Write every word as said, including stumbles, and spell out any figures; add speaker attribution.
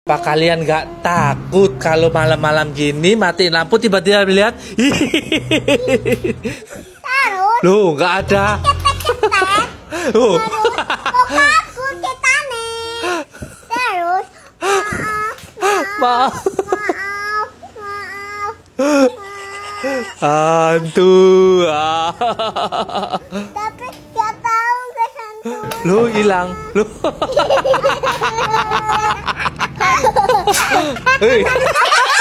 Speaker 1: Apa kalian nggak takut kalau malam-malam gini matiin lampu tiba-tiba lihat?
Speaker 2: Terus?
Speaker 1: Loh, nggak ada.
Speaker 2: Cetek-cetek.
Speaker 1: Oh.
Speaker 2: Terus, takut kita nih. Terus,
Speaker 1: Maaf.
Speaker 2: maaf, maaf.
Speaker 1: Hantu.
Speaker 2: Tapi dia tahu ke hantu.
Speaker 1: Loh, hilang. Loh. Hei.